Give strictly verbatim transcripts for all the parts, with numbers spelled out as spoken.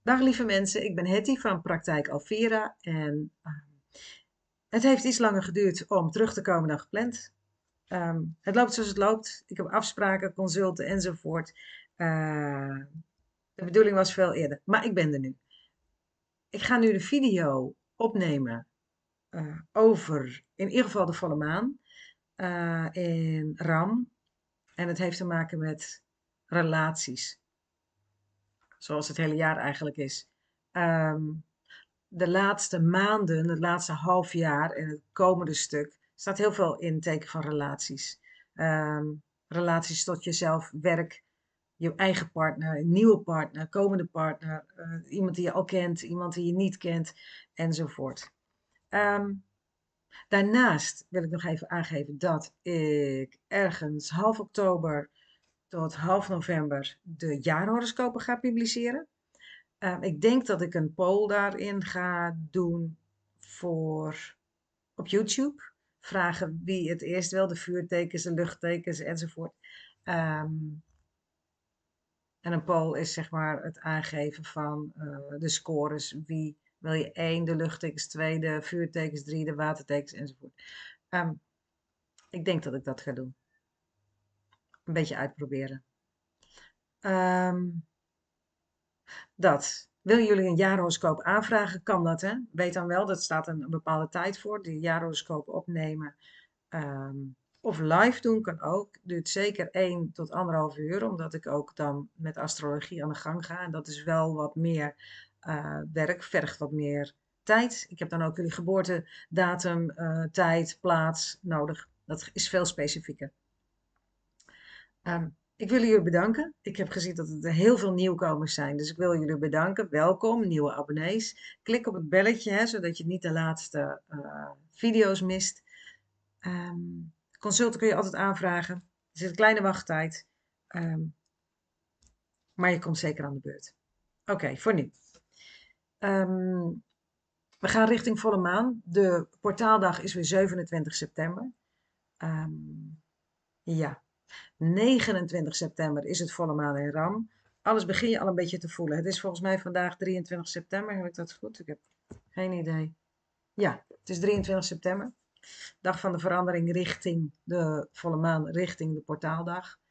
Dag lieve mensen, ik ben Hetty van Praktijk Alvera en uh, het heeft iets langer geduurd om terug te komen dan gepland. Um, het loopt zoals het loopt. Ik heb afspraken, consulten enzovoort. Uh, de bedoeling was veel eerder, maar ik ben er nu. Ik ga nu de video opnemen uh, over in ieder geval de volle maan uh, in Ram. En het heeft te maken met relaties, zoals het hele jaar eigenlijk is. Um, de laatste maanden, het laatste half jaar en het komende stuk, staat heel veel in het teken van relaties. Um, relaties tot jezelf, werk, je eigen partner, een nieuwe partner, komende partner, uh, iemand die je al kent, iemand die je niet kent, enzovoort. Um, daarnaast wil ik nog even aangeven dat ik ergens half oktober tot half november de jaarhoroscopen ga publiceren. Uh, ik denk dat ik een poll daarin ga doen voor op YouTube. Vragen wie het eerst wil, de vuurtekens, de luchttekens enzovoort. Um, en een poll is zeg maar het aangeven van uh, de scores. Wie wil je één, de luchttekens twee, de vuurtekens drie, de watertekens enzovoort. Um, ik denk dat ik dat ga doen. Een beetje uitproberen. Um, dat. Willen jullie een jaarhoroscoop aanvragen? Kan dat, hè? Weet dan wel, dat staat een bepaalde tijd voor. Die jaarhoroscoop opnemen. Um, of live doen kan ook. Duurt zeker één tot anderhalf uur, omdat ik ook dan met astrologie aan de gang ga. En dat is wel wat meer uh, werk, vergt wat meer tijd. Ik heb dan ook jullie geboortedatum, uh, tijd, plaats nodig. Dat is veel specifieker. Um, ik wil jullie bedanken. Ik heb gezien dat er heel veel nieuwkomers zijn, dus ik wil jullie bedanken. Welkom, nieuwe abonnees. Klik op het belletje, hè, zodat je niet de laatste uh, video's mist. Um, consulten kun je altijd aanvragen. Er zit een kleine wachttijd. Um, maar je komt zeker aan de beurt. Oké, okay, voor nu. Um, we gaan richting volle maan. De portaaldag is weer zevenentwintig september. Um, ja. negenentwintig september is het volle maan in Ram. Alles begin je al een beetje te voelen. Het is volgens mij vandaag drieëntwintig september. Heb ik dat goed? Ik heb geen idee. Ja, het is drieëntwintig september. Dag van de verandering richting de volle maan, richting de portaaldag.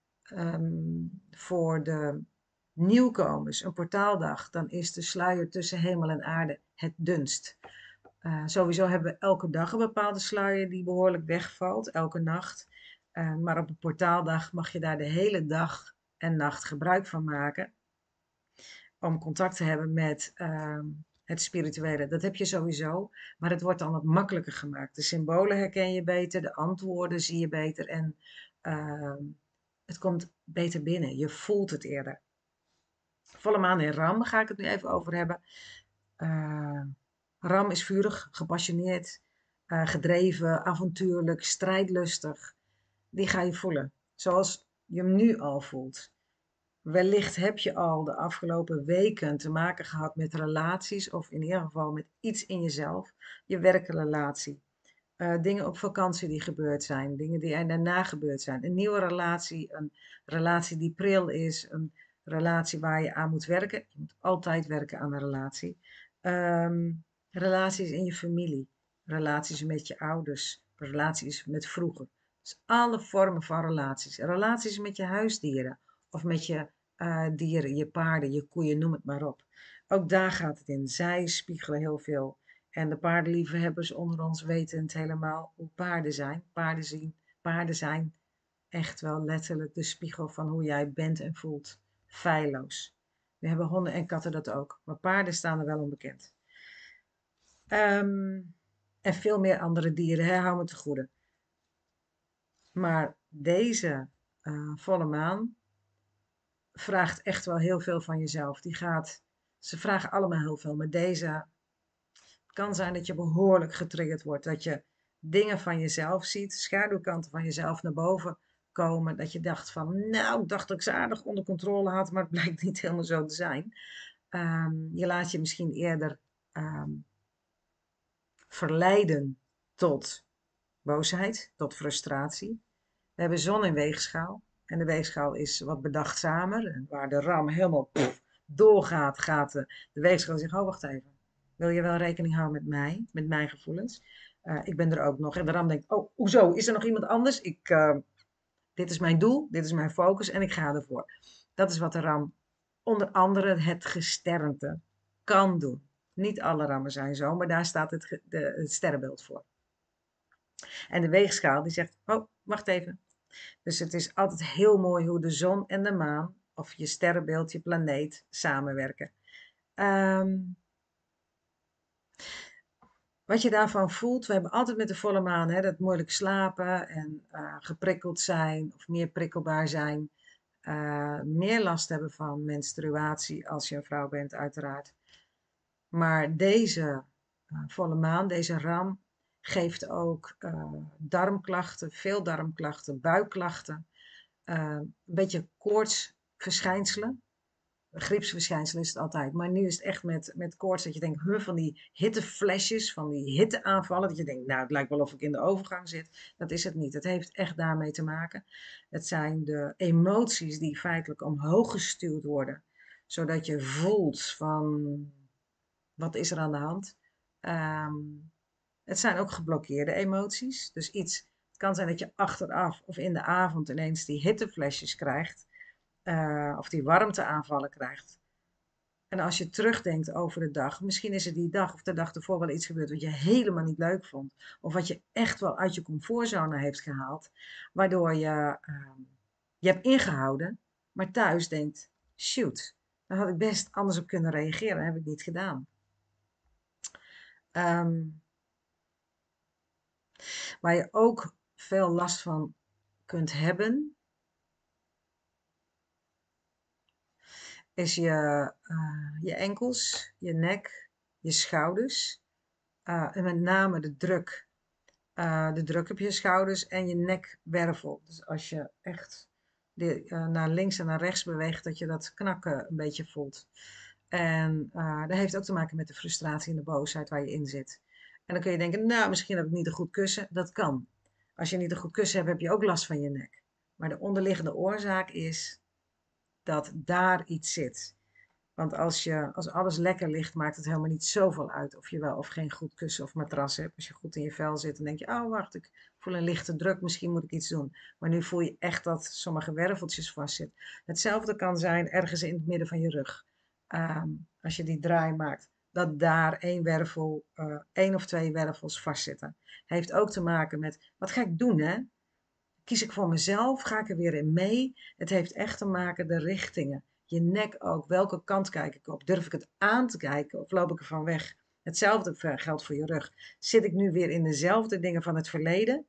Um, voor de nieuwkomers, een portaaldag, dan is de sluier tussen hemel en aarde het dunst. Uh, sowieso hebben we elke dag een bepaalde sluier die behoorlijk wegvalt, elke nacht. Uh, maar op een portaaldag mag je daar de hele dag en nacht gebruik van maken. Om contact te hebben met uh, het spirituele. Dat heb je sowieso. Maar het wordt dan wat makkelijker gemaakt. De symbolen herken je beter. De antwoorden zie je beter. En uh, het komt beter binnen. Je voelt het eerder. Volle maan in Ram ga ik het nu even over hebben. Uh, Ram is vurig, gepassioneerd, uh, gedreven, avontuurlijk, strijdlustig. Die ga je voelen. Zoals je hem nu al voelt. Wellicht heb je al de afgelopen weken te maken gehad met relaties, of in ieder geval met iets in jezelf. Je werkrelatie. Uh, dingen op vakantie die gebeurd zijn. Dingen die er daarna gebeurd zijn. Een nieuwe relatie. Een relatie die pril is. Een relatie waar je aan moet werken. Je moet altijd werken aan een relatie. Um, relaties in je familie. Relaties met je ouders. Relaties met vroeger. Dus alle vormen van relaties. Relaties met je huisdieren. Of met je uh, dieren, je paarden, je koeien, noem het maar op. Ook daar gaat het in. Zij spiegelen heel veel. En de paardenliefhebbers onder ons weten het helemaal hoe paarden zijn. Paarden zien, paarden zijn echt wel letterlijk de spiegel van hoe jij bent en voelt. Feilloos. We hebben honden en katten dat ook. Maar paarden staan er wel onbekend. Um, en veel meer andere dieren, hè, hou me te goede. Maar deze uh, volle maan vraagt echt wel heel veel van jezelf. Die gaat, ze vragen allemaal heel veel, maar deze, het kan zijn dat je behoorlijk getriggerd wordt. Dat je dingen van jezelf ziet, schaduwkanten van jezelf naar boven komen. Dat je dacht van, nou, ik dacht dat ik ze aardig onder controle had, maar het blijkt niet helemaal zo te zijn. Um, je laat je misschien eerder um, verleiden tot boosheid, tot frustratie. We hebben zon in weegschaal. En de weegschaal is wat bedachtzamer. Waar de ram helemaal pff, doorgaat, gaat de, de weegschaal zeggen, oh wacht even, wil je wel rekening houden met mij, met mijn gevoelens? Uh, ik ben er ook nog. En de ram denkt, oh, hoezo, is er nog iemand anders? Ik, uh, dit is mijn doel, dit is mijn focus en ik ga ervoor. Dat is wat de ram onder andere het gesternte kan doen. Niet alle rammen zijn zo, maar daar staat het, de, het sterrenbeeld voor. En de weegschaal die zegt, oh, wacht even. Dus het is altijd heel mooi hoe de zon en de maan, of je sterrenbeeld, je planeet, samenwerken. Um, wat je daarvan voelt, we hebben altijd met de volle maan hè, dat moeilijk slapen en uh, geprikkeld zijn of meer prikkelbaar zijn. Uh, meer last hebben van menstruatie als je een vrouw bent uiteraard. Maar deze uh, volle maan, deze ram, geeft ook uh, darmklachten, veel darmklachten, buikklachten, uh, een beetje koortsverschijnselen. Griepsverschijnselen is het altijd, maar nu is het echt met, met koorts dat je denkt, huh, van die hitteflesjes, van die hitteaanvallen, dat je denkt, nou het lijkt wel of ik in de overgang zit. Dat is het niet. Het heeft echt daarmee te maken. Het zijn de emoties die feitelijk omhoog gestuurd worden, zodat je voelt van, wat is er aan de hand? Um, het zijn ook geblokkeerde emoties. Dus iets, het kan zijn dat je achteraf of in de avond ineens die hitteflesjes krijgt. Uh, of die warmteaanvallen krijgt. En als je terugdenkt over de dag, misschien is er die dag of de dag ervoor wel iets gebeurd wat je helemaal niet leuk vond. Of wat je echt wel uit je comfortzone heeft gehaald. Waardoor je, uh, je hebt ingehouden, maar thuis denkt, shoot, daar had ik best anders op kunnen reageren. Dat heb ik niet gedaan. Um, waar je ook veel last van kunt hebben, is je, uh, je enkels, je nek, je schouders. Uh, en met name de druk. Uh, de druk op je schouders en je nekwervel. Dus als je echt de, uh, naar links en naar rechts beweegt, dat je dat knakken een beetje voelt. En uh, dat heeft ook te maken met de frustratie en de boosheid waar je in zit. En dan kun je denken, nou, misschien heb ik niet een goed kussen. Dat kan. Als je niet een goed kussen hebt, heb je ook last van je nek. Maar de onderliggende oorzaak is dat daar iets zit. Want als, je, als alles lekker ligt, maakt het helemaal niet zoveel uit of je wel of geen goed kussen of matras hebt. Als je goed in je vel zit, dan denk je, oh wacht, ik voel een lichte druk, misschien moet ik iets doen. Maar nu voel je echt dat sommige werveltjes vastzitten. Hetzelfde kan zijn ergens in het midden van je rug. Um, als je die draai maakt, dat daar één wervel, uh, één of twee wervels vastzitten. Heeft ook te maken met, wat ga ik doen hè? Kies ik voor mezelf? Ga ik er weer in mee? Het heeft echt te maken de richtingen. Je nek ook. Welke kant kijk ik op? Durf ik het aan te kijken of loop ik er van weg? Hetzelfde geldt voor je rug. Zit ik nu weer in dezelfde dingen van het verleden?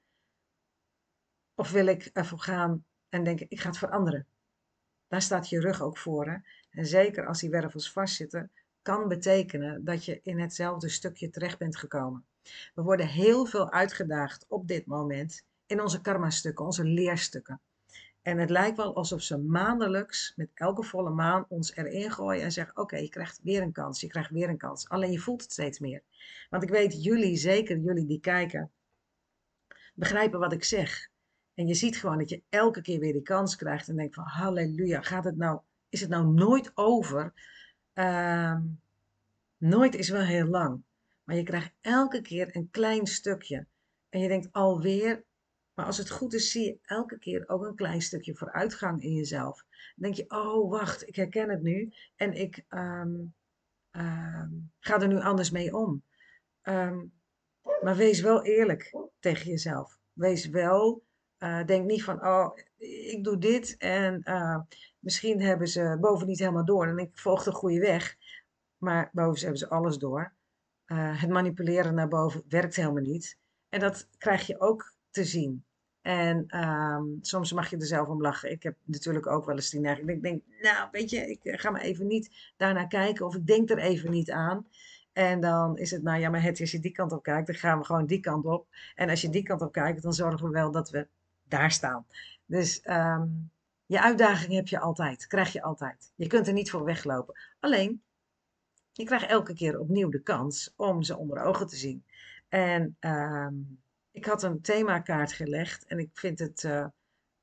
Of wil ik ervoor gaan en denken, ik ga het veranderen? Daar staat je rug ook voor. Hè? En zeker als die wervels vastzitten, kan betekenen dat je in hetzelfde stukje terecht bent gekomen. We worden heel veel uitgedaagd op dit moment in onze karma-stukken, onze leerstukken. En het lijkt wel alsof ze maandelijks met elke volle maan ons erin gooien en zeggen, oké, okay, je krijgt weer een kans, je krijgt weer een kans. Alleen je voelt het steeds meer. Want ik weet, jullie, zeker jullie die kijken, begrijpen wat ik zeg. En je ziet gewoon dat je elke keer weer die kans krijgt en denkt van, halleluja, gaat het nou, is het nou nooit over? Uh, nooit is wel heel lang. Maar je krijgt elke keer een klein stukje. En je denkt alweer, maar als het goed is, zie je elke keer ook een klein stukje vooruitgang in jezelf. Dan denk je, oh wacht, ik herken het nu. En ik um, um, ga er nu anders mee om. Um, maar wees wel eerlijk tegen jezelf. Wees wel, uh, denk niet van, oh, ik doe dit en uh, misschien hebben ze boven niet helemaal door. En ik volg de goede weg. Maar boven hebben ze alles door. Uh, het manipuleren naar boven werkt helemaal niet. En dat krijg je ook te zien. En um, soms mag je er zelf om lachen. Ik heb natuurlijk ook wel eens die neiging. Ik denk, nou weet je, ik ga maar even niet daarnaar kijken. Of ik denk er even niet aan. En dan is het, nou ja, maar het, als je die kant op kijkt, dan gaan we gewoon die kant op. En als je die kant op kijkt, dan zorgen we wel dat we daar staan. Dus um, je uitdaging heb je altijd. Krijg je altijd. Je kunt er niet voor weglopen. Alleen, je krijgt elke keer opnieuw de kans om ze onder ogen te zien. En um, ik had een themakaart gelegd en ik vind het uh,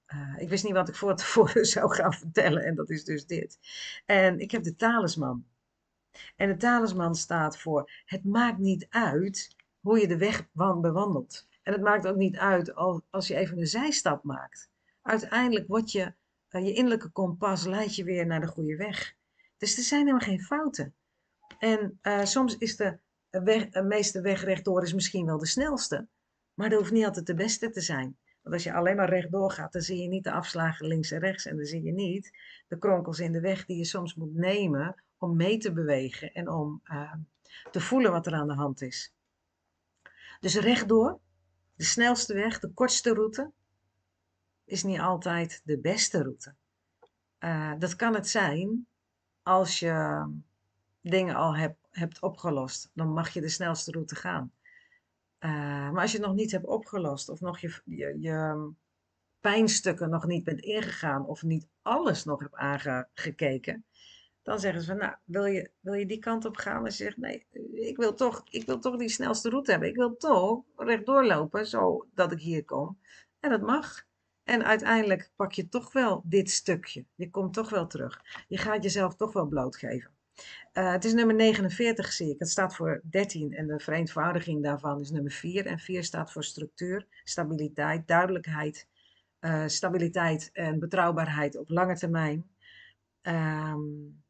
Uh, ik wist niet wat ik voor tevoren zou gaan vertellen en dat is dus dit. En ik heb de talisman. En de talisman staat voor: het maakt niet uit hoe je de weg bewandelt. En het maakt ook niet uit als je even een zijstap maakt. Uiteindelijk wordt je, uh, je innerlijke kompas leidt je weer naar de goede weg. Dus er zijn helemaal geen fouten. En uh, soms is de, weg, de meeste weg rechtdoor is misschien wel de snelste. Maar dat hoeft niet altijd de beste te zijn. Want als je alleen maar rechtdoor gaat, dan zie je niet de afslagen links en rechts. En dan zie je niet de kronkels in de weg die je soms moet nemen om mee te bewegen en om uh, te voelen wat er aan de hand is. Dus rechtdoor, de snelste weg, de kortste route, is niet altijd de beste route. Uh, dat kan het zijn als je dingen al heb, hebt opgelost. Dan mag je de snelste route gaan. Uh, maar als je het nog niet hebt opgelost of nog je, je, je pijnstukken nog niet bent ingegaan of niet alles nog hebt aangekeken, dan zeggen ze van, nou, wil je, wil je die kant op gaan? Als je zegt, nee, ik wil, toch, ik wil toch die snelste route hebben. Ik wil toch rechtdoor lopen, zodat ik hier kom. En dat mag. En uiteindelijk pak je toch wel dit stukje. Je komt toch wel terug. Je gaat jezelf toch wel blootgeven. Uh, het is nummer negenenveertig, zie ik. Het staat voor dertien en de vereenvoudiging daarvan is nummer vier. En vier staat voor structuur, stabiliteit, duidelijkheid, uh, stabiliteit en betrouwbaarheid op lange termijn. Um,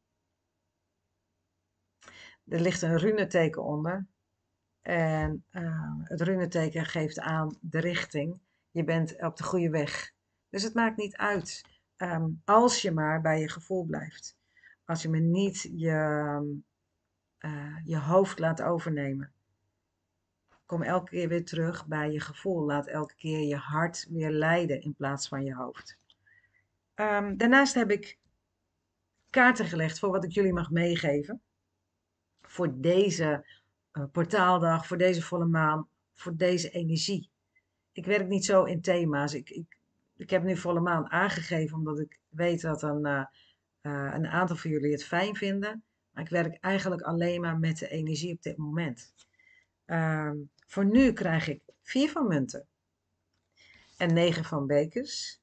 er ligt een runeteken onder. En uh, het runeteken geeft aan de richting. Je bent op de goede weg. Dus het maakt niet uit. Um, als je maar bij je gevoel blijft. Als je maar niet je, uh, je hoofd laat overnemen. Kom elke keer weer terug bij je gevoel. Laat elke keer je hart weer leiden in plaats van je hoofd. Um, daarnaast heb ik kaarten gelegd voor wat ik jullie mag meegeven. Voor deze uh, portaaldag, voor deze volle maan, voor deze energie. Ik werk niet zo in thema's. Ik, ik, ik heb nu volle maan aangegeven omdat ik weet dat een, uh, uh, een aantal van jullie het fijn vinden. Maar ik werk eigenlijk alleen maar met de energie op dit moment. Uh, voor nu krijg ik vier van munten en negen van bekers.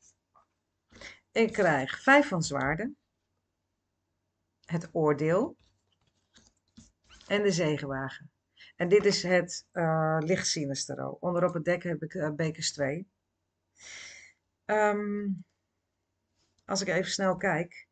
Ik krijg vijf van zwaarden, het oordeel en de zegenwagen. En dit is het uh, lichtsinestero. Onderop het dek heb ik uh, bekers twee. Um, als ik even snel kijk,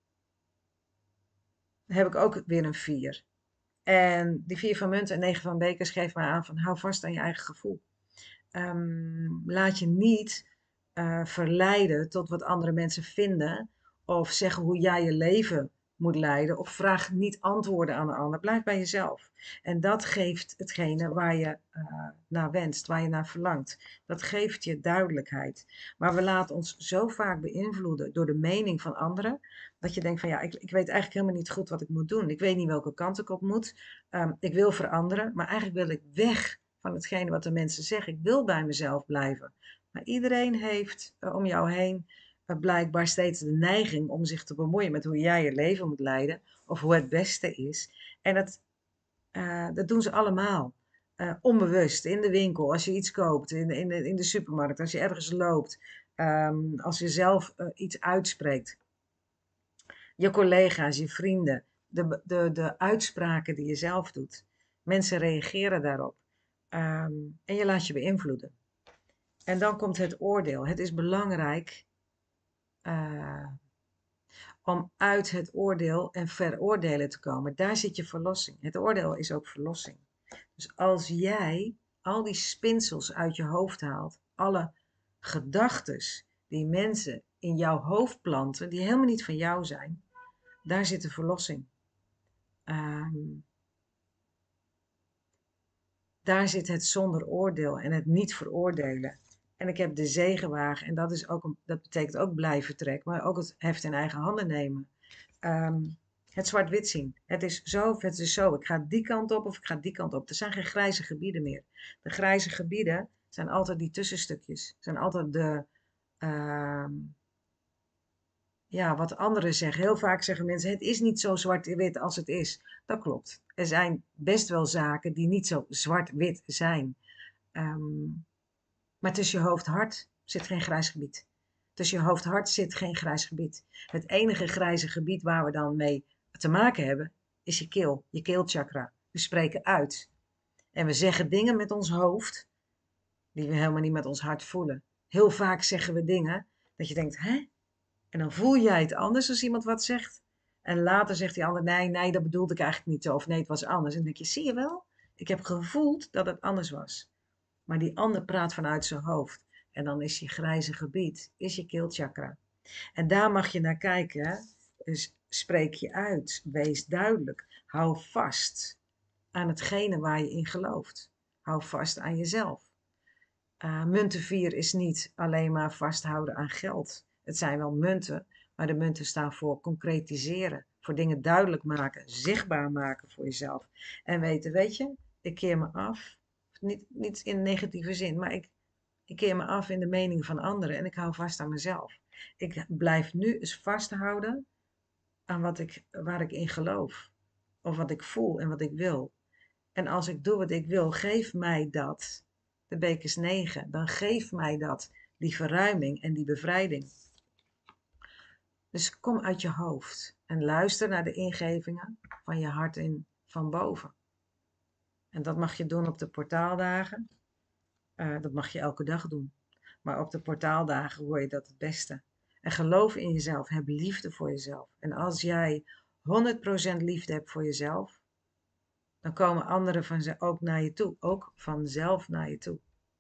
heb ik ook weer een vier. En die vier van munten en negen van bekers geeft mij aan van hou vast aan je eigen gevoel. Um, laat je niet uh, verleiden tot wat andere mensen vinden of zeggen hoe jij je leven moet leiden of vraag niet antwoorden aan een ander. Blijf bij jezelf. En dat geeft hetgene waar je uh, naar wenst, waar je naar verlangt. Dat geeft je duidelijkheid. Maar we laten ons zo vaak beïnvloeden door de mening van anderen, dat je denkt van ja, ik, ik weet eigenlijk helemaal niet goed wat ik moet doen. Ik weet niet welke kant ik op moet. Um, ik wil veranderen, maar eigenlijk wil ik weg van hetgene wat de mensen zeggen. Ik wil bij mezelf blijven. Maar iedereen heeft uh, om jou heen uh, blijkbaar steeds de neiging om zich te bemoeien met hoe jij je leven moet leiden. Of hoe het beste is. En dat, uh, dat doen ze allemaal. Uh, onbewust, in de winkel, als je iets koopt, in, in, de, in de supermarkt, als je ergens loopt. Um, als je zelf uh, iets uitspreekt. Je collega's, je vrienden. De, de, de uitspraken die je zelf doet. Mensen reageren daarop. Um, en je laat je beïnvloeden. En dan komt het oordeel. Het is belangrijk uh, om uit het oordeel en veroordelen te komen. Daar zit je verlossing. Het oordeel is ook verlossing. Dus als jij al die spinsels uit je hoofd haalt, alle gedachtes die mensen in jouw hoofd planten, die helemaal niet van jou zijn, daar zit de verlossing. Um, Daar zit het zonder oordeel en het niet veroordelen. En ik heb de zegenwagen en dat, is ook een, dat betekent ook blijven trekken, maar ook het heft in eigen handen nemen. Um, het zwart-wit zien. Het is zo of het is zo. Ik ga die kant op of ik ga die kant op. Er zijn geen grijze gebieden meer. De grijze gebieden zijn altijd die tussenstukjes. Zijn altijd de... Uh, ja, wat anderen zeggen. Heel vaak zeggen mensen, het is niet zo zwart-wit als het is. Dat klopt. Er zijn best wel zaken die niet zo zwart-wit zijn. Um, maar tussen je hoofd en hart zit geen grijs gebied. Tussen je hoofd-hart zit geen grijs gebied. Het enige grijze gebied waar we dan mee te maken hebben, is je keel, je keelchakra. We spreken uit. En we zeggen dingen met ons hoofd, die we helemaal niet met ons hart voelen. Heel vaak zeggen we dingen dat je denkt, hè? En dan voel jij het anders als iemand wat zegt. En later zegt die ander, nee, nee, dat bedoelde ik eigenlijk niet zo. Of nee, het was anders. En dan denk je, zie je wel? Ik heb gevoeld dat het anders was. Maar die ander praat vanuit zijn hoofd. En dan is je grijze gebied, is je keelchakra. En daar mag je naar kijken. Hè? Dus spreek je uit. Wees duidelijk. Hou vast aan hetgene waar je in gelooft. Hou vast aan jezelf. Uh, muntenvier is niet alleen maar vasthouden aan geld. Het zijn wel munten, maar de munten staan voor concretiseren. Voor dingen duidelijk maken, zichtbaar maken voor jezelf. En weten, weet je, ik keer me af. Niet, niet in negatieve zin, maar ik, ik keer me af in de mening van anderen en ik hou vast aan mezelf. Ik blijf nu eens vasthouden aan wat ik, waar ik in geloof. Of wat ik voel en wat ik wil. En als ik doe wat ik wil, geef mij dat. De beek is negen. Dan geef mij dat. Die verruiming en die bevrijding. Dus kom uit je hoofd. En luister naar de ingevingen van je hart in van boven. En dat mag je doen op de portaaldagen. Uh, dat mag je elke dag doen. Maar op de portaaldagen hoor je dat het beste. En geloof in jezelf. Heb liefde voor jezelf. En als jij honderd procent liefde hebt voor jezelf, dan komen anderen van ook naar je toe. Ook vanzelf naar je toe.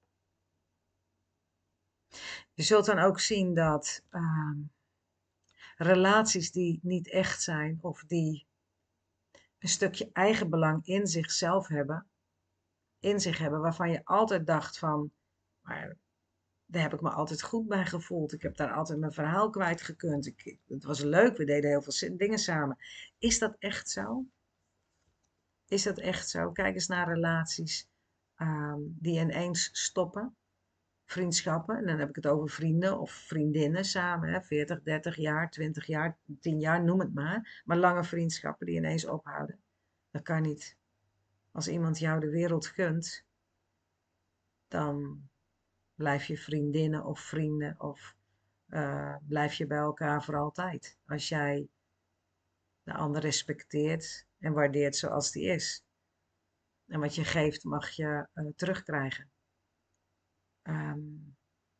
Je zult dan ook zien dat uh, relaties die niet echt zijn of die een stukje eigenbelang in zichzelf hebben, in zich hebben, waarvan je altijd dacht van, maar daar heb ik me altijd goed bij gevoeld. Ik heb daar altijd mijn verhaal kwijtgekund. Ik, het was leuk, we deden heel veel dingen samen. Is dat echt zo? Is dat echt zo? Kijk eens naar relaties um, die ineens stoppen. Vriendschappen, en dan heb ik het over vrienden of vriendinnen samen, hè, veertig, dertig jaar, twintig jaar, tien jaar, noem het maar. Maar lange vriendschappen die ineens ophouden. Dat kan niet. Als iemand jou de wereld gunt, dan blijf je vriendinnen of vrienden of uh, blijf je bij elkaar voor altijd. Als jij de ander respecteert en waardeert zoals die is. En wat je geeft mag je uh, terugkrijgen. Um,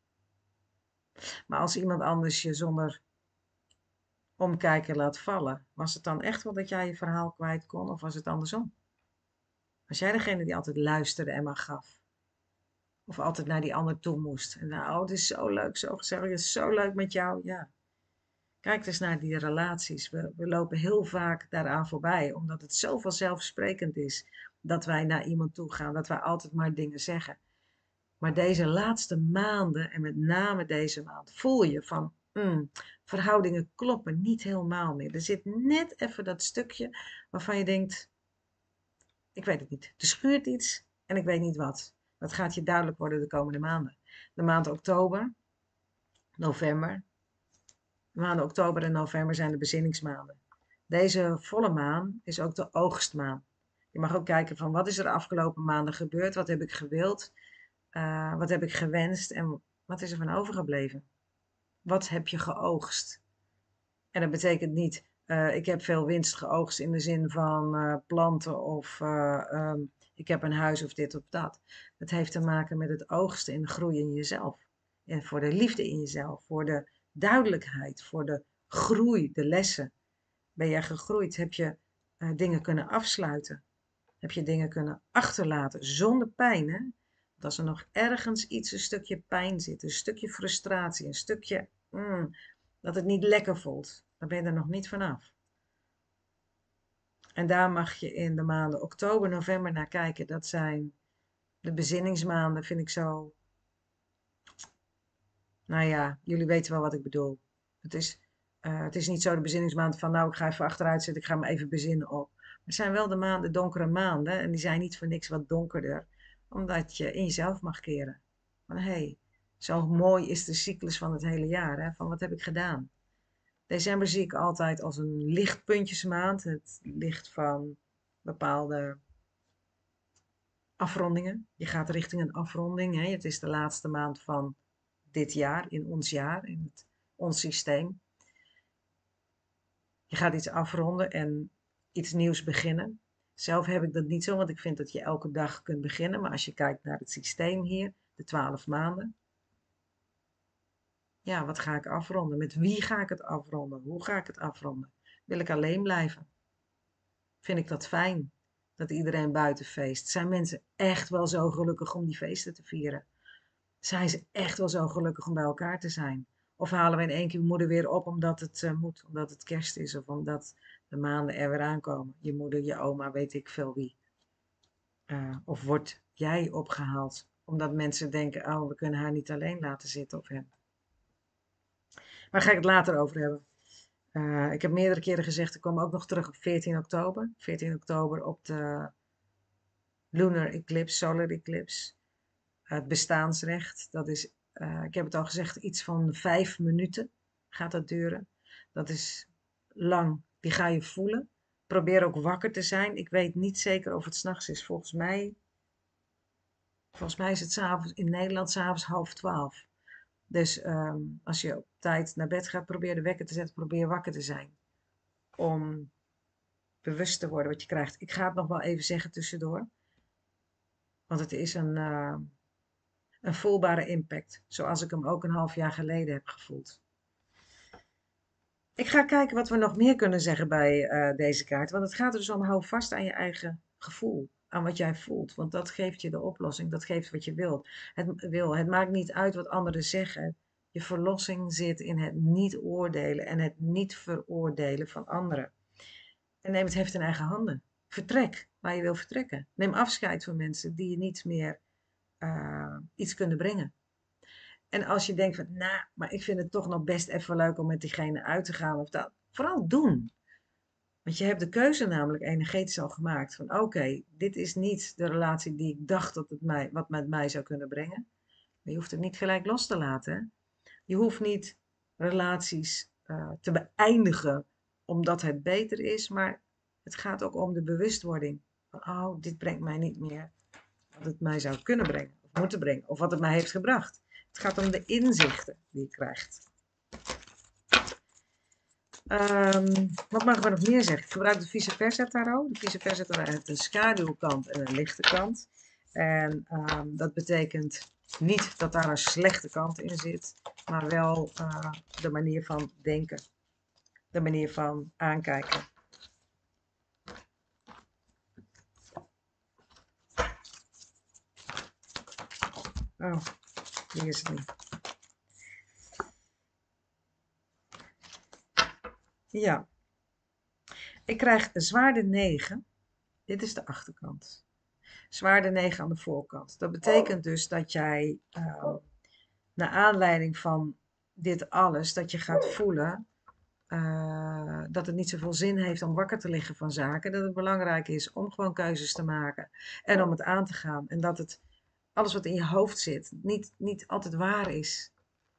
maar als iemand anders je zonder omkijken laat vallen, was het dan echt wel dat jij je verhaal kwijt kon of was het andersom? Was jij degene die altijd luisterde en maar gaf? Of altijd naar die ander toe moest? En nou, oh, het is zo leuk, zo gezellig, het is zo leuk met jou. Ja. Kijk eens naar die relaties. We, we lopen heel vaak daaraan voorbij, omdat het zo vanzelfsprekend is dat wij naar iemand toe gaan, dat wij altijd maar dingen zeggen. Maar deze laatste maanden, en met name deze maand, voel je van, mm, verhoudingen kloppen niet helemaal meer. Er zit net even dat stukje waarvan je denkt, ik weet het niet. Er schuurt iets en ik weet niet wat. Dat gaat je duidelijk worden de komende maanden. De maand oktober, november. De maanden oktober en november zijn de bezinningsmaanden. Deze volle maan is ook de oogstmaan. Je mag ook kijken van wat is er de afgelopen maanden gebeurd, wat heb ik gewild, uh, wat heb ik gewenst en wat is er van overgebleven. Wat heb je geoogst? En dat betekent niet, uh, ik heb veel winst geoogst in de zin van uh, planten of uh, um, ik heb een huis of dit of dat. Het heeft te maken met het oogsten en de groei in jezelf. En voor de liefde in jezelf, voor de duidelijkheid, voor de groei, de lessen. Ben jij gegroeid? Heb je uh, dingen kunnen afsluiten? Heb je dingen kunnen achterlaten zonder pijn? Hè? Want als er nog ergens iets, een stukje pijn zit, een stukje frustratie, een stukje mm, dat het niet lekker voelt, dan ben je er nog niet vanaf. En daar mag je in de maanden oktober, november naar kijken. Dat zijn de bezinningsmaanden, vind ik zo. Nou ja, jullie weten wel wat ik bedoel. Het is, uh, het is niet zo de bezinningsmaand van, nou, ik ga even achteruit zitten, ik ga me even bezinnen op. Het zijn wel de maanden, donkere maanden, en die zijn niet voor niks wat donkerder, omdat je in jezelf mag keren. Van, hé, hey, zo mooi is de cyclus van het hele jaar, hè? Van wat heb ik gedaan? December zie ik altijd als een lichtpuntjesmaand. Het licht van bepaalde afrondingen. Je gaat richting een afronding. Hè? Het is de laatste maand van dit jaar, in ons jaar, in het ons systeem. Je gaat iets afronden en iets nieuws beginnen. Zelf heb ik dat niet zo, want ik vind dat je elke dag kunt beginnen. Maar als je kijkt naar het systeem hier, de twaalf maanden. Ja, wat ga ik afronden? Met wie ga ik het afronden? Hoe ga ik het afronden? Wil ik alleen blijven? Vind ik dat fijn, dat iedereen buiten feest? Zijn mensen echt wel zo gelukkig om die feesten te vieren? Zijn ze echt wel zo gelukkig om bij elkaar te zijn? Of halen we in één keer moeder weer op omdat het uh, moet, omdat het kerst is of omdat de maanden er weer aankomen? Je moeder, je oma, weet ik veel wie. Uh, of word jij opgehaald omdat mensen denken, oh, we kunnen haar niet alleen laten zitten of hem. Maar daar ga ik het later over hebben. Uh, ik heb meerdere keren gezegd, ik kom ook nog terug op veertien oktober. veertien oktober op de lunar eclipse, solar eclipse. Uh, het bestaansrecht, dat is, uh, ik heb het al gezegd, iets van vijf minuten gaat dat duren. Dat is lang, die ga je voelen. Probeer ook wakker te zijn. Ik weet niet zeker of het 's nachts is. Volgens mij, volgens mij is het 's avonds, in Nederland 's avonds half twaalf. Dus um, als je op tijd naar bed gaat, probeer de wekker te zetten, probeer wakker te zijn. Om bewust te worden wat je krijgt. Ik ga het nog wel even zeggen tussendoor. Want het is een, uh, een voelbare impact. Zoals ik hem ook een half jaar geleden heb gevoeld. Ik ga kijken wat we nog meer kunnen zeggen bij uh, deze kaart. Want het gaat er dus om, hou vast aan je eigen gevoel. Aan wat jij voelt. Want dat geeft je de oplossing. Dat geeft wat je wilt. Het, wil. Het maakt niet uit wat anderen zeggen. Je verlossing zit in het niet oordelen. En het niet veroordelen van anderen. En neem het heft in eigen handen. Vertrek waar je wil vertrekken. Neem afscheid van mensen die je niet meer uh, iets kunnen brengen. En als je denkt van, nou, maar ik vind het toch nog best even leuk om met diegene uit te gaan of dat. Vooral doen. Want je hebt de keuze namelijk energetisch al gemaakt. Van oké, okay, dit is niet de relatie die ik dacht dat het mij, wat met mij zou kunnen brengen. Maar je hoeft het niet gelijk los te laten. Hè? Je hoeft niet relaties uh, te beëindigen omdat het beter is. Maar het gaat ook om de bewustwording. Van oh, dit brengt mij niet meer wat het mij zou kunnen brengen. Of moeten brengen. Of wat het mij heeft gebracht. Het gaat om de inzichten die je krijgt. Um, wat mogen we nog meer zeggen? Ik gebruik de vice versa tarot. De vice versa tarot heeft een schaduwkant en een lichte kant. En um, dat betekent niet dat daar een slechte kant in zit, maar wel uh, de manier van denken. De manier van aankijken. Oh, hier is het niet. Ja. Ik krijg zwaarde negen. Dit is de achterkant. Zwaarde negen aan de voorkant. Dat betekent dus dat jij, uh, naar aanleiding van dit alles, dat je gaat voelen uh, dat het niet zoveel zin heeft om wakker te liggen van zaken. Dat het belangrijk is om gewoon keuzes te maken en om het aan te gaan. En dat het, alles wat in je hoofd zit, niet, niet altijd waar is.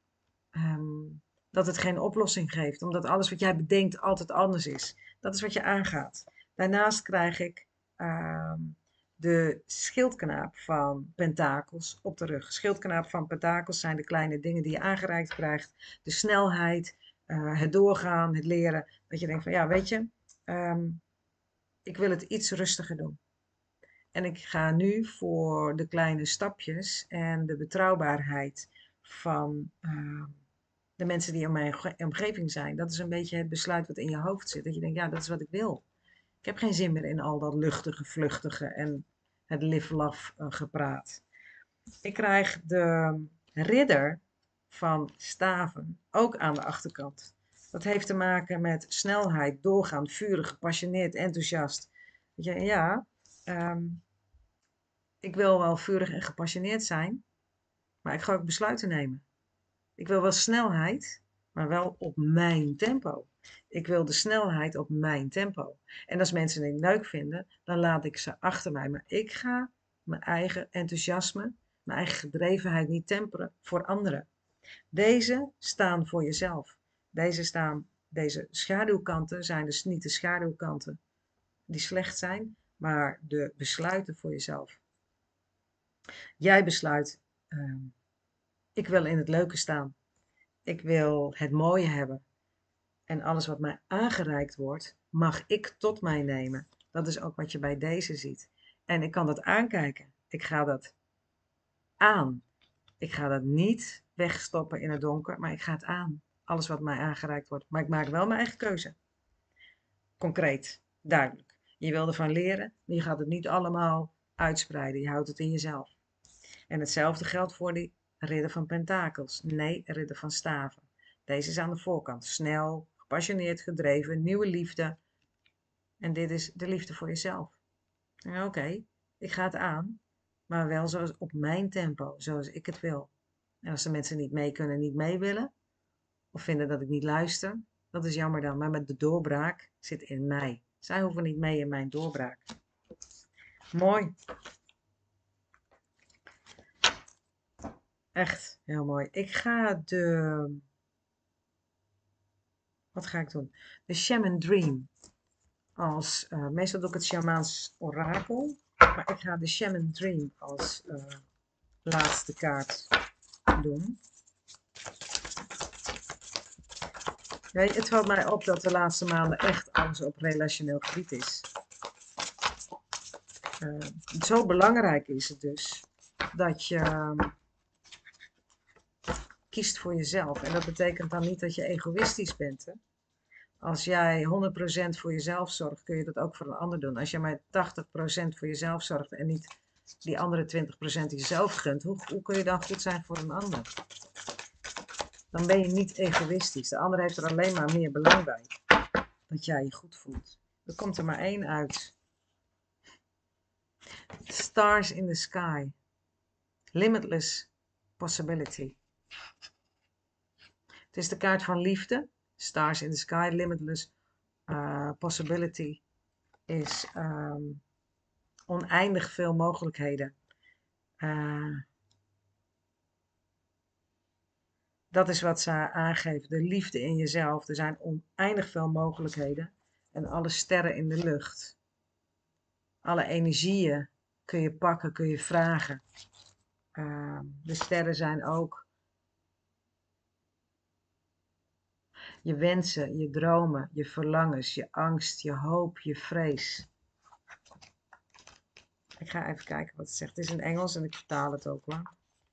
Um, dat het geen oplossing geeft, omdat alles wat jij bedenkt altijd anders is. Dat is wat je aangaat. Daarnaast krijg ik uh, de schildknaap van pentakels op de rug. Schildknaap van pentakels zijn de kleine dingen die je aangereikt krijgt. De snelheid, uh, het doorgaan, het leren. Dat je denkt van ja, weet je, um, ik wil het iets rustiger doen. En ik ga nu voor de kleine stapjes en de betrouwbaarheid van uh, de mensen die in mijn omgeving zijn. Dat is een beetje het besluit wat in je hoofd zit. Dat je denkt, ja, dat is wat ik wil. Ik heb geen zin meer in al dat luchtige, vluchtige en het live-laf uh, gepraat. Ik krijg de ridder van staven ook aan de achterkant. Dat heeft te maken met snelheid, doorgaan, vurig, gepassioneerd, enthousiast. Weet je, ja, um, ik wil wel vurig en gepassioneerd zijn, maar ik ga ook besluiten nemen. Ik wil wel snelheid, maar wel op mijn tempo. Ik wil de snelheid op mijn tempo. En als mensen het leuk vinden, dan laat ik ze achter mij. Maar ik ga mijn eigen enthousiasme, mijn eigen gedrevenheid niet temperen voor anderen. Deze staan voor jezelf. Deze, staan, deze schaduwkanten zijn dus niet de schaduwkanten die slecht zijn, maar de besluiten voor jezelf. Jij besluit, uh, ik wil in het leuke staan. Ik wil het mooie hebben. En alles wat mij aangereikt wordt, mag ik tot mij nemen. Dat is ook wat je bij deze ziet. En ik kan dat aankijken. Ik ga dat aan. Ik ga dat niet wegstoppen in het donker, maar ik ga het aan. Alles wat mij aangereikt wordt. Maar ik maak wel mijn eigen keuze. Concreet, duidelijk. Je wil ervan leren, maar je gaat het niet allemaal uitspreiden. Je houdt het in jezelf. En hetzelfde geldt voor die ridder van pentakels. Nee, ridder van staven. Deze is aan de voorkant. Snel, gepassioneerd, gedreven, nieuwe liefde. En dit is de liefde voor jezelf. Oké, okay, ik ga het aan, maar wel zoals op mijn tempo, zoals ik het wil. En als de mensen niet mee kunnen, niet mee willen, of vinden dat ik niet luister, dat is jammer dan. Maar met de doorbraak zit in mij. Zij hoeven niet mee in mijn doorbraak. Mooi. Echt heel mooi. Ik ga de... Wat ga ik doen? De Shaman Dream. Als, uh, meestal doe ik het Shamaans orakel. Maar ik ga de Shaman Dream als uh, laatste kaart doen. Nee, het valt mij op dat de laatste maanden echt alles op relationeel gebied is. Uh, zo belangrijk is het dus dat je uh, kiest voor jezelf. En dat betekent dan niet dat je egoïstisch bent. Hè? Als jij honderd procent voor jezelf zorgt, kun je dat ook voor een ander doen. Als jij maar tachtig procent voor jezelf zorgt en niet die andere twintig procent jezelf gunt, hoe, hoe kun je dan goed zijn voor een ander? Dan ben je niet egoïstisch. De ander heeft er alleen maar meer belang bij. Dat jij je goed voelt. Er komt er maar één uit. Stars in the sky. Limitless possibility. Het is de kaart van liefde. Stars in the sky. Limitless uh, possibility is um, oneindig veel mogelijkheden. Uh, dat is wat ze aangeeft. De liefde in jezelf. Er zijn oneindig veel mogelijkheden. En alle sterren in de lucht. Alle energieën kun je pakken, kun je vragen. Uh, de sterren zijn ook je wensen, je dromen, je verlangens, je angst, je hoop, je vrees. Ik ga even kijken wat het zegt. Het is in Engels en ik vertaal het ook hoor.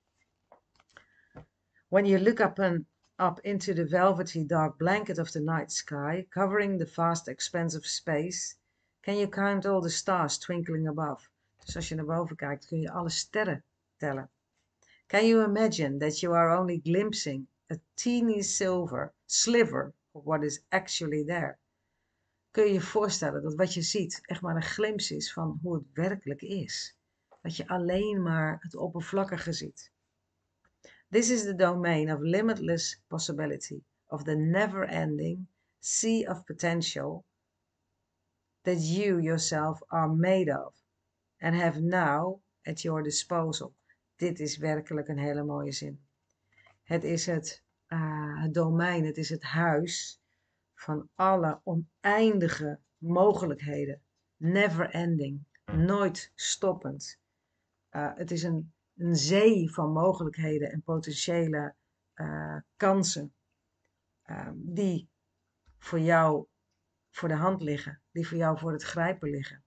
When you look up, and, up into the velvety dark blanket of the night sky, covering the vast expanse of space, can you count all the stars twinkling above? Dus als je naar boven kijkt, kun je alle sterren tellen. Can you imagine that you are only glimpsing a teeny silver sliver of what is actually there? Kun je je voorstellen dat wat je ziet echt maar een glimp is van hoe het werkelijk is? Dat je alleen maar het oppervlakkige ziet. This is the domain of limitless possibility, of the never-ending sea of potential that you yourself are made of and have now at your disposal. Dit is werkelijk een hele mooie zin. Het is het, uh, het domein, het is het huis van alle oneindige mogelijkheden. Never ending, nooit stoppend. Uh, het is een, een zee van mogelijkheden en potentiële uh, kansen uh, die voor jou voor de hand liggen, die voor jou voor het grijpen liggen.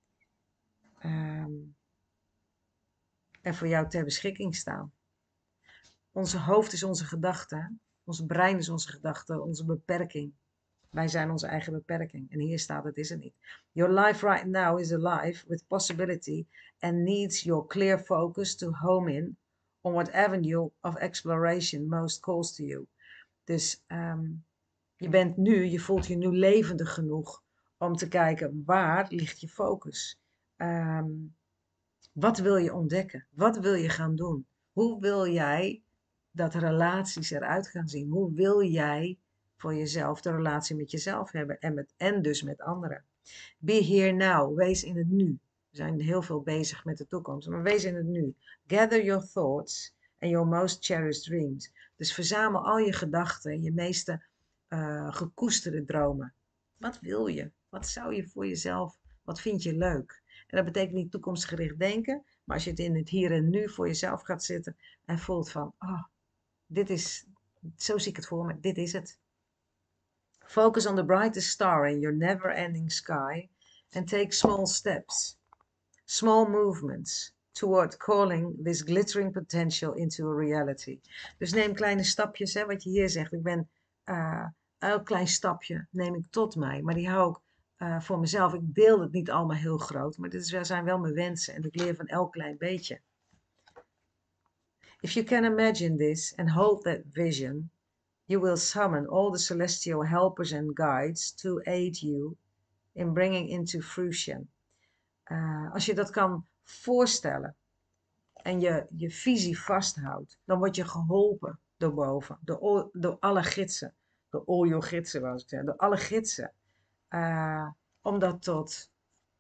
Um, en voor jou ter beschikking staan. Onze hoofd is onze gedachte, ons brein is onze gedachte, onze beperking. Wij zijn onze eigen beperking. En hier staat het is er niet. Your life right now is alive with possibility and needs your clear focus to home in on what avenue of exploration most calls to you. Dus um, je bent nu, je voelt je nu levendig genoeg om te kijken waar ligt je focus. Um, wat wil je ontdekken? Wat wil je gaan doen? Hoe wil jij dat relaties eruit gaan zien? Hoe wil jij voor jezelf de relatie met jezelf hebben en, met, en dus met anderen? Be here now. Wees in het nu. We zijn heel veel bezig met de toekomst, maar wees in het nu. Gather your thoughts and your most cherished dreams. Dus verzamel al je gedachten en je meeste uh, gekoesterde dromen. Wat wil je? Wat zou je voor jezelf, wat vind je leuk? En dat betekent niet toekomstgericht denken, maar als je het in het hier en nu voor jezelf gaat zitten en voelt van, oh, dit is, Zo zie ik het voor me. Dit is het. Focus on the brightest star in your never-ending sky and take small steps, small movements toward calling this glittering potential into a reality. Dus neem kleine stapjes, hè, wat je hier zegt. Ik ben uh, elk klein stapje neem ik tot mij, maar die hou ik uh, voor mezelf. Ik deel het niet allemaal heel groot, maar dit is, zijn wel mijn wensen en ik leer van elk klein beetje. If you can imagine this and hold that vision, you will summon all the celestial helpers and guides to aid you in bringing into fruition. Uh, als je dat kan voorstellen en je je visie vasthoudt, dan word je geholpen door boven, door, door alle gidsen, door al je gidsen, wou ik zeggen, door alle gidsen, uh, om dat tot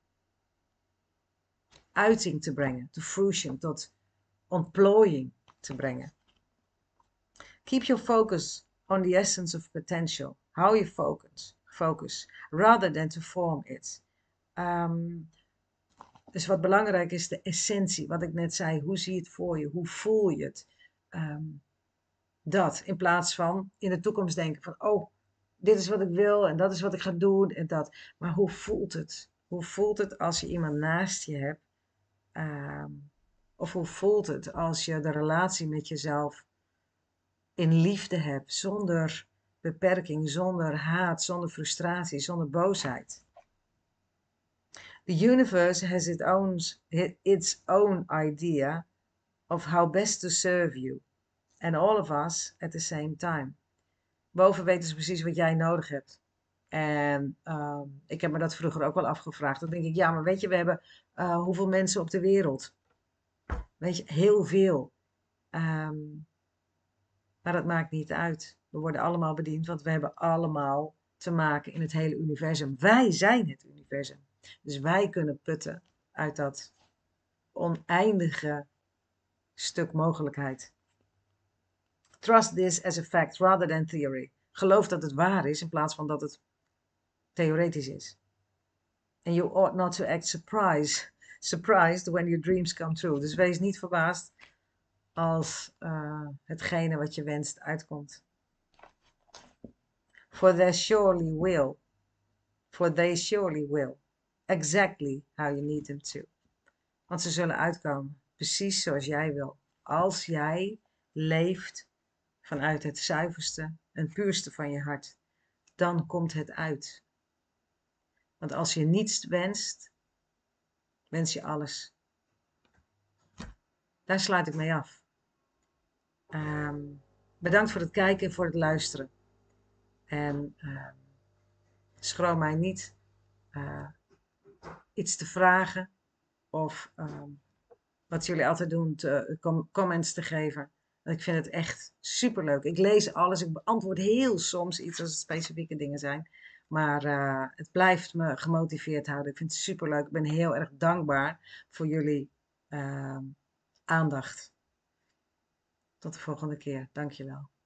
uiting te brengen, to fruition, tot ontplooiing te brengen. Keep your focus on the essence of potential. Hou je focus, focus rather than to form it. Um, dus wat belangrijk is, de essentie, wat ik net zei. Hoe zie je het voor je? Hoe voel je het? Um, dat, in plaats van in de toekomst denken van, oh, dit is wat ik wil en dat is wat ik ga doen en dat. Maar hoe voelt het? Hoe voelt het als je iemand naast je hebt? Um, of hoe voelt het als je de relatie met jezelf in liefde hebt, zonder beperking, zonder haat, zonder frustratie, zonder boosheid? The universe has its own, its own idea of how best to serve you. And all of us at the same time. Boven weten ze precies wat jij nodig hebt. En uh, ik heb me dat vroeger ook wel afgevraagd. Dan denk ik, ja, maar weet je, we hebben uh, hoeveel mensen op de wereld? Weet je, heel veel. Um, maar dat maakt niet uit. We worden allemaal bediend, want we hebben allemaal te maken in het hele universum. Wij zijn het universum. Dus wij kunnen putten uit dat oneindige stuk mogelijkheid. Trust this as a fact rather than theory. Geloof dat het waar is in plaats van dat het theoretisch is. And you ought not to act surprised, surprised when your dreams come true. Dus wees niet verbaasd als uh, hetgene wat je wenst uitkomt. For they surely will. For they surely will. Exactly how you need them to. Want ze zullen uitkomen. Precies zoals jij wil. Als jij leeft vanuit het zuiverste en puurste van je hart. Dan komt het uit. Want als je niets wenst, wens je alles. Daar sluit ik mee af. Um, bedankt voor het kijken en voor het luisteren. En uh, schroom mij niet uh, iets te vragen of um, wat jullie altijd doen, te, com comments te geven. Want ik vind het echt superleuk. Ik lees alles, ik beantwoord heel soms iets als het specifieke dingen zijn. Maar uh, het blijft me gemotiveerd houden. Ik vind het superleuk. Ik ben heel erg dankbaar voor jullie uh, aandacht. Tot de volgende keer. Dankjewel.